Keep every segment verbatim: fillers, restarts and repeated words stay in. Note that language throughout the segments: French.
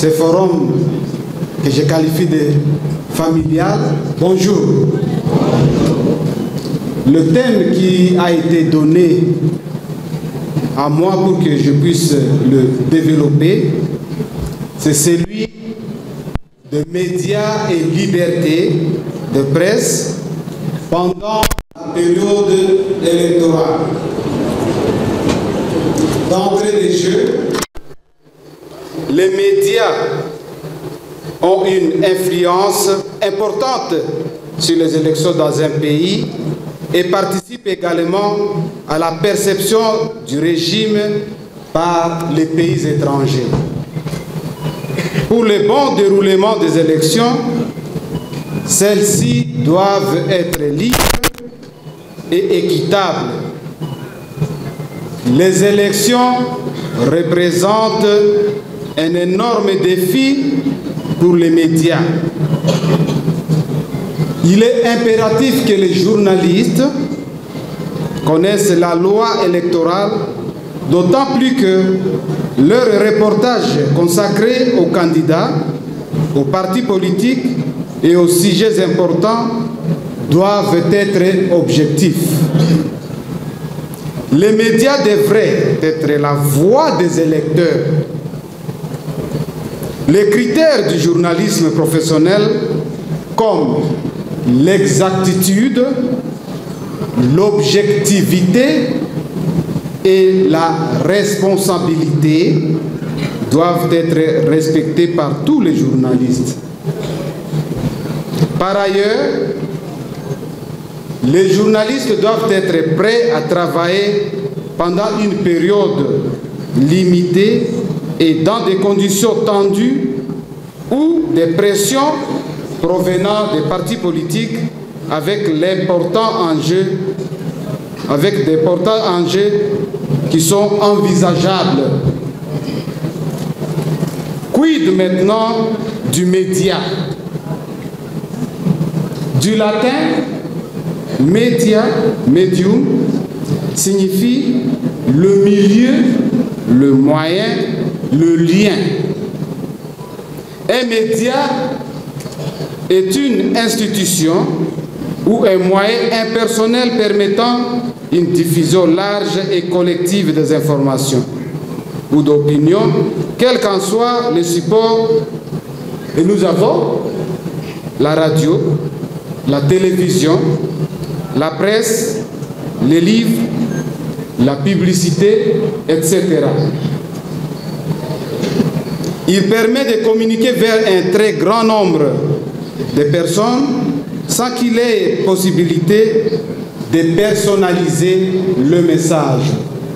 ce forum que je qualifie de familial. Bonjour. Le thème qui a été donné à moi pour que je puisse le développer, c'est celui de médias et liberté de presse pendant la période électorale. D'entrée de jeu, les médias ont une influence importante sur les élections dans un pays et participent également à la perception du régime par les pays étrangers. Pour le bon déroulement des élections, celles-ci doivent être libres et équitables. Les élections représentent un énorme défi pour les médias. Il est impératif que les journalistes connaissent la loi électorale, d'autant plus que leurs reportages consacrés aux candidats, aux partis politiques et aux sujets importants doivent être objectifs. Les médias devraient être la voix des électeurs. Les critères du journalisme professionnel, comme l'exactitude, l'objectivité et la responsabilité, doivent être respectés par tous les journalistes. Par ailleurs, les journalistes doivent être prêts à travailler pendant une période limitée et dans des conditions tendues ou des pressions provenant des partis politiques avec l'important enjeu, avec des importants enjeux qui sont envisageables. Quid maintenant du média? Du latin, média, medium, signifie le milieu, le moyen, le lien. Un média est une institution ou un moyen impersonnel permettant une diffusion large et collective des informations ou d'opinions, quel qu'en soit le support. Et nous avons la radio, la télévision, la presse, les livres, la publicité, et cetera. Il permet de communiquer vers un très grand nombre de personnes sans qu'il ait possibilité de personnaliser le message.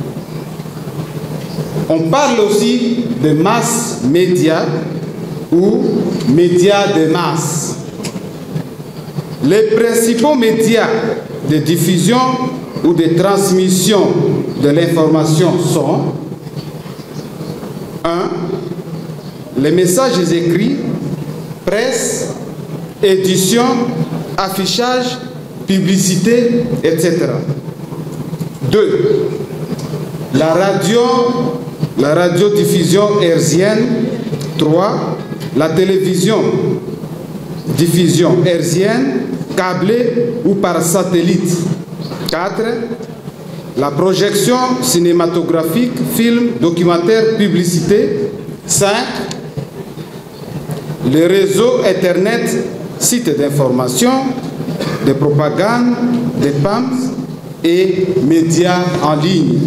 On parle aussi de mass médias ou médias de masse. Les principaux médias de diffusion ou de transmission de l'information sont un. Les messages écrits, presse, édition, affichage, publicité, et cetera. deux. La radio, la radiodiffusion hertzienne. trois. La télévision, diffusion hertzienne, câblée ou par satellite. quatre. La projection cinématographique, film, documentaire, publicité. cinq. Les réseaux Internet, sites d'information, de propagande, de P A M et médias en ligne.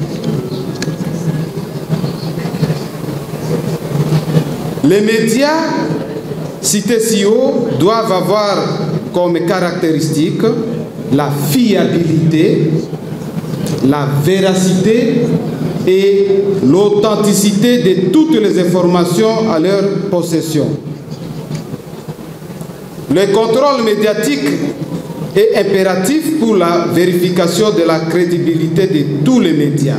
Les médias cités ci haut doivent avoir comme caractéristique la fiabilité, la véracité et l'authenticité de toutes les informations à leur possession. Le contrôle médiatique est impératif pour la vérification de la crédibilité de tous les médias.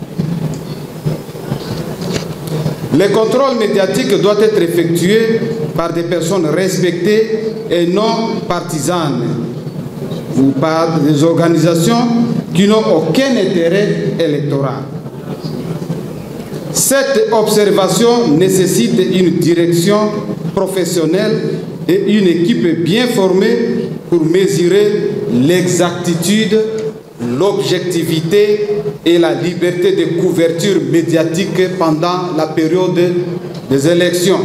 Le contrôle médiatique doit être effectué par des personnes respectées et non partisanes ou par des organisations qui n'ont aucun intérêt électoral. Cette observation nécessite une direction professionnelle et une équipe bien formée pour mesurer l'exactitude, l'objectivité et la liberté de couverture médiatique pendant la période des élections.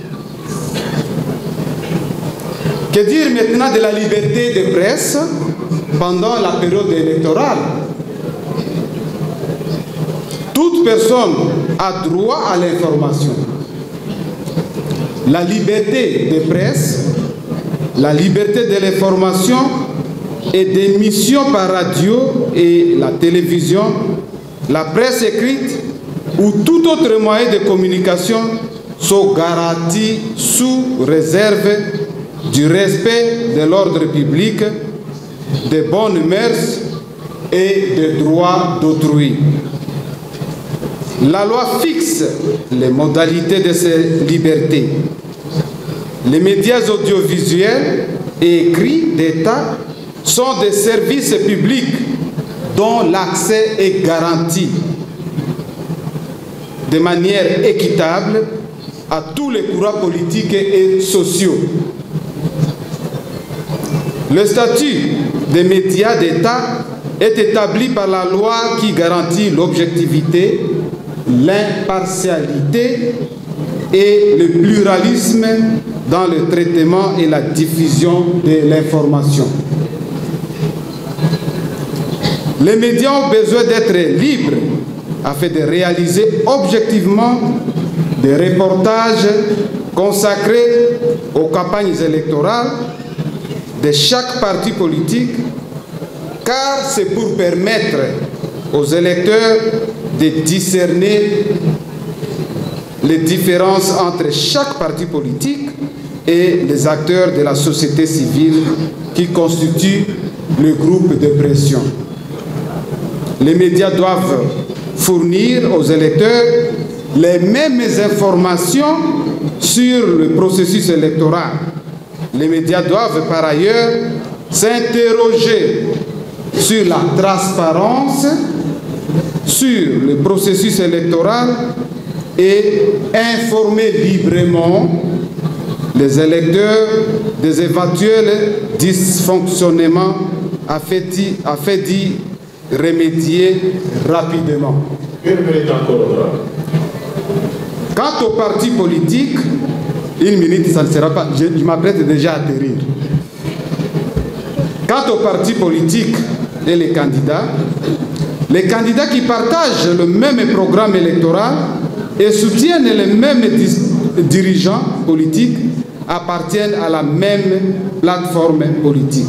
Que dire maintenant de la liberté de presse pendant la période électorale? Toute personne a droit à l'information. La liberté de presse, la liberté de l'information et d'émission par radio et la télévision, la presse écrite ou tout autre moyen de communication sont garantis sous réserve du respect de l'ordre public, des bonnes mœurs et des droits d'autrui. La loi fixe les modalités de ces libertés. Les médias audiovisuels et écrits d'État sont des services publics dont l'accès est garanti de manière équitable à tous les courants politiques et sociaux. Le statut des médias d'État est établi par la loi qui garantit l'objectivité, l'impartialité et le pluralisme dans le traitement et la diffusion de l'information. Les médias ont besoin d'être libres afin de réaliser objectivement des reportages consacrés aux campagnes électorales de chaque parti politique, car c'est pour permettre aux électeurs de discerner les différences entre chaque parti politique et les acteurs de la société civile qui constituent le groupe de pression. Les médias doivent fournir aux électeurs les mêmes informations sur le processus électoral. Les médias doivent par ailleurs s'interroger sur la transparence, sur le processus électoral et informer librement les électeurs des éventuels dysfonctionnements afin d'y remédier rapidement. Quant aux partis politiques, une minute, ça ne sera pas, je, je m'apprête déjà à atterrir. Quant aux partis politiques et les candidats, les candidats qui partagent le même programme électoral et soutiennent les mêmes dirigeants politiques appartiennent à la même plateforme politique.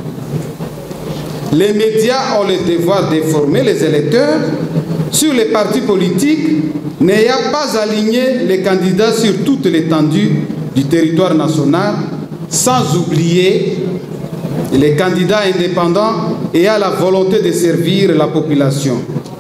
Les médias ont le devoir d'informer les électeurs sur les partis politiques n'ayant pas aligné les candidats sur toute l'étendue du territoire national, sans oublier les candidats indépendants ayant la volonté de servir la population.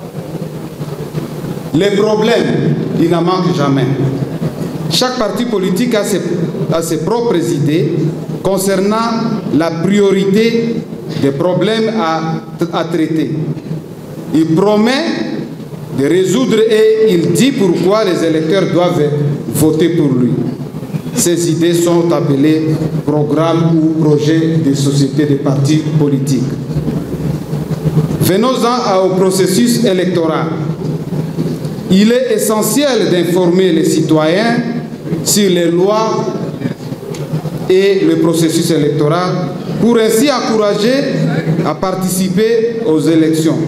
Les problèmes, il n'en manque jamais. Chaque parti politique a ses, a ses propres idées concernant la priorité des problèmes à, à traiter. Il promet de résoudre et il dit pourquoi les électeurs doivent voter pour lui. Ces idées sont appelées programmes ou projets de sociétés de partis politiques. Venons-en au processus électoral. Il est essentiel d'informer les citoyens sur les lois et le processus électoral pour ainsi encourager à participer aux élections.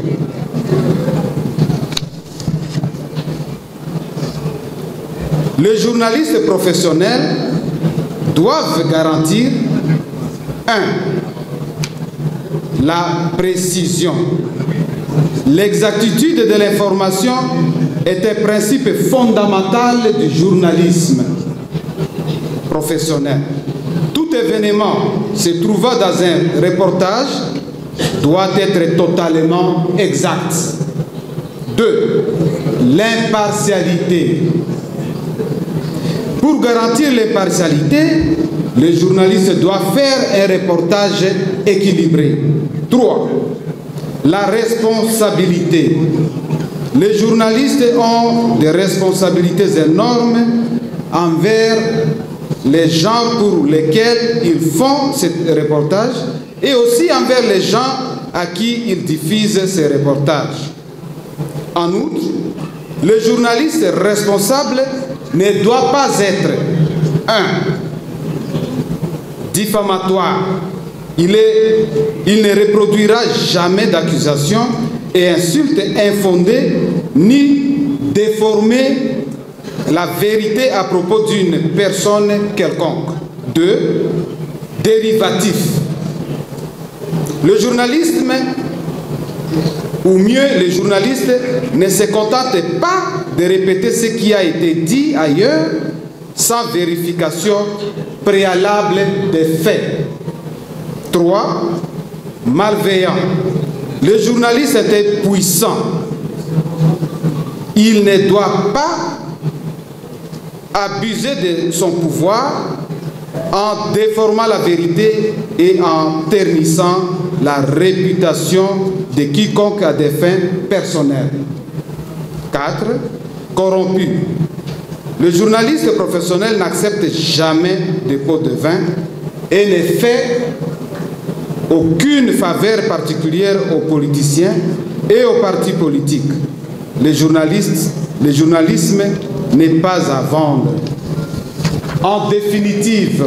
Les journalistes professionnels doivent garantir un. La précision. L'exactitude de l'information est un principe fondamental du journalisme professionnel. Tout événement se trouvant dans un reportage doit être totalement exact. Deux. L'impartialité. Pour garantir l'impartialité, les journalistes doivent faire un reportage équilibré. Trois. La responsabilité. Les journalistes ont des responsabilités énormes envers les gens pour lesquels ils font ces reportages et aussi envers les gens à qui ils diffusent ces reportages. En outre, le journaliste responsable ne doit pas être un diffamatoire. Il, est, il ne reproduira jamais d'accusations et insultes infondées ni déformer la vérité à propos d'une personne quelconque. Deux, dérivatif. Le journalisme, ou mieux, les journalistes ne se contentent pas de répéter ce qui a été dit ailleurs sans vérification préalable des faits. Trois, malveillant. Le journaliste est puissant. Il ne doit pas abuser de son pouvoir en déformant la vérité et en ternissant la réputation de quiconque à des fins personnelles. Quatre, corrompu. Le journaliste professionnel n'accepte jamais de pots de vin et ne fait aucune faveur particulière aux politiciens et aux partis politiques. Les journalistes, le journalisme n'est pas à vendre. En définitive,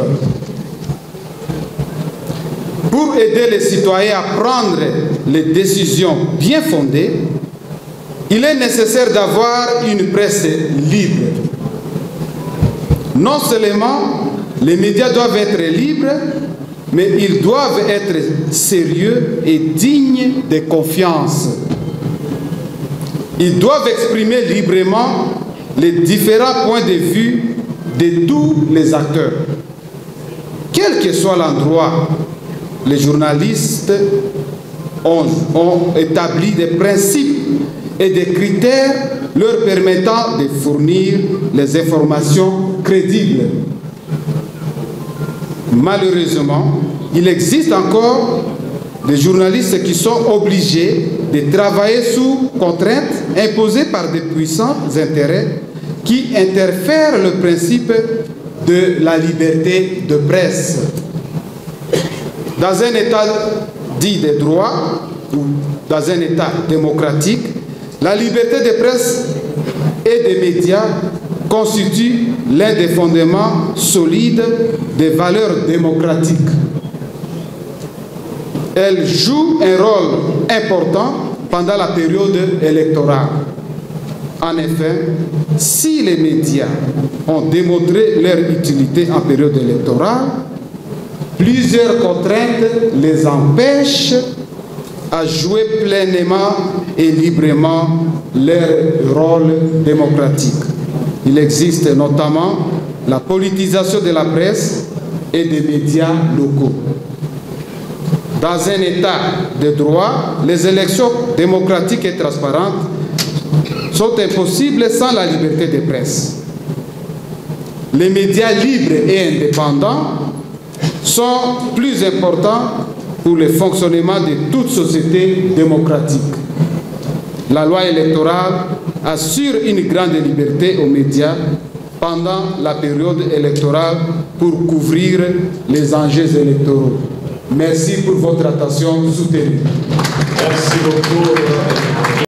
pour aider les citoyens à prendre les décisions bien fondées, il est nécessaire d'avoir une presse libre. Non seulement les médias doivent être libres, mais ils doivent être sérieux et dignes de confiance. Ils doivent exprimer librement les différents points de vue de tous les acteurs. Quel que soit l'endroit, les journalistes ont, ont établi des principes et des critères leur permettant de fournir les informations crédibles. Malheureusement, il existe encore des journalistes qui sont obligés de travailler sous contraintes imposées par des puissants intérêts qui interfèrent le principe de la liberté de presse. Dans un État dit de droit ou dans un État démocratique, la liberté de presse et des médias constitue l'un des fondements solides des valeurs démocratiques. Elle joue un rôle important pendant la période électorale. En effet, si les médias ont démontré leur utilité en période électorale, plusieurs contraintes les empêchent à jouer pleinement et librement leur rôle démocratique. Il existe notamment la politisation de la presse et des médias locaux. Dans un État de droit, les élections démocratiques et transparentes sont impossibles sans la liberté de presse. Les médias libres et indépendants sont plus importants pour le fonctionnement de toute société démocratique. La loi électorale assure une grande liberté aux médias pendant la période électorale pour couvrir les enjeux électoraux. Merci pour votre attention soutenue. Merci beaucoup.